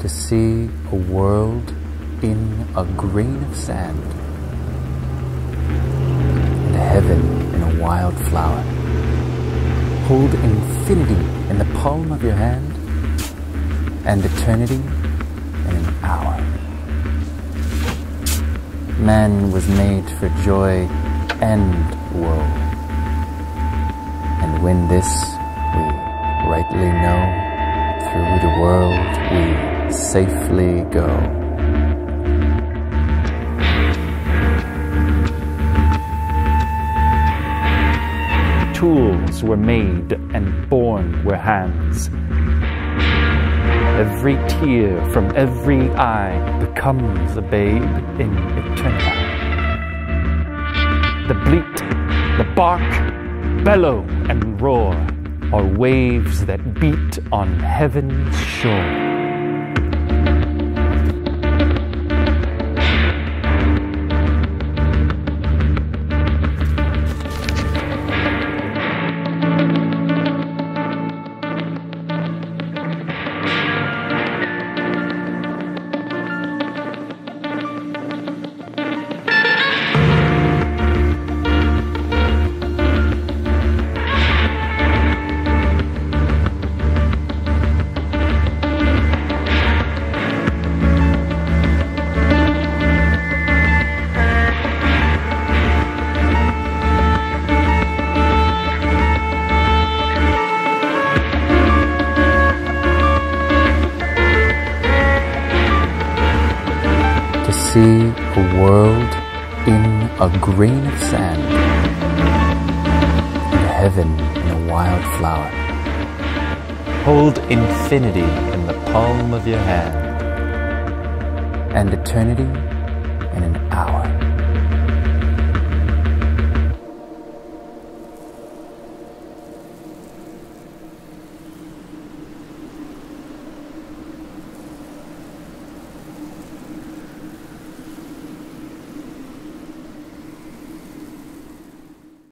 to see a world in a grain of sand, and heaven in a wild flower. Hold infinity in the palm of your hand, and eternity in an hour. Man was made for joy and woe, and when this we rightly know, through the world we safely go. Tools were made and born were hands. Every tear from every eye becomes a babe in eternity. The bleat, the bark, bellow and roar are waves that beat on heaven's shore. See a world in a grain of sand, and heaven in a wild flower. Hold infinity in the palm of your hand, and eternity